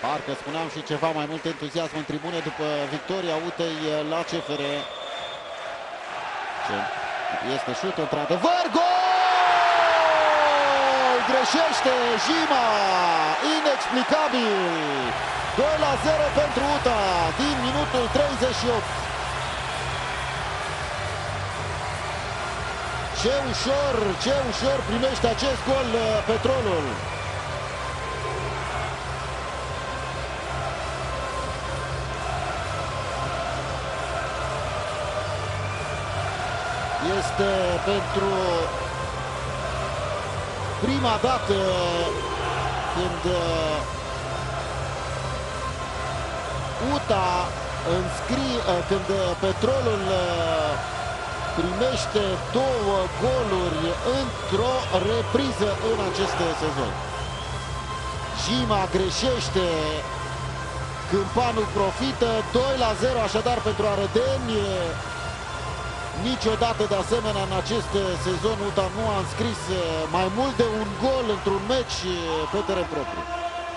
Parcă spuneam și ceva mai mult entuziasm în tribune după victoria UTE-i la CFR. Este șut, într-adevăr, gol! Greșește Jima, inexplicabil. 2-0 pentru UTA din minutul 38. Ce ușor primește acest gol Petrolul. Este pentru prima dată când UTA când Petrolul primește 2 goluri într-o repriză în acest sezon. Jima greșește, Câmpanu profită, 2-0 așadar pentru arădeni. Niciodată de asemenea în acest sezon UTA nu a înscris mai mult de un gol într-un meci pe teren propriu.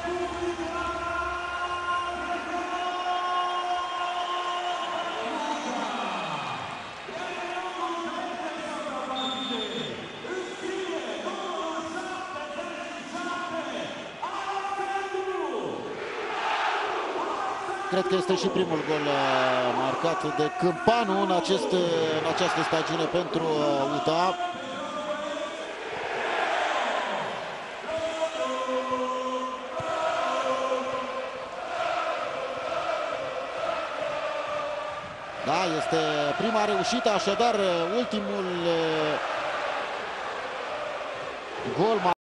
Cred că este și primul gol marcat de Câmpanu în această stagiune pentru UTA. Da, este prima reușită, așadar ultimul gol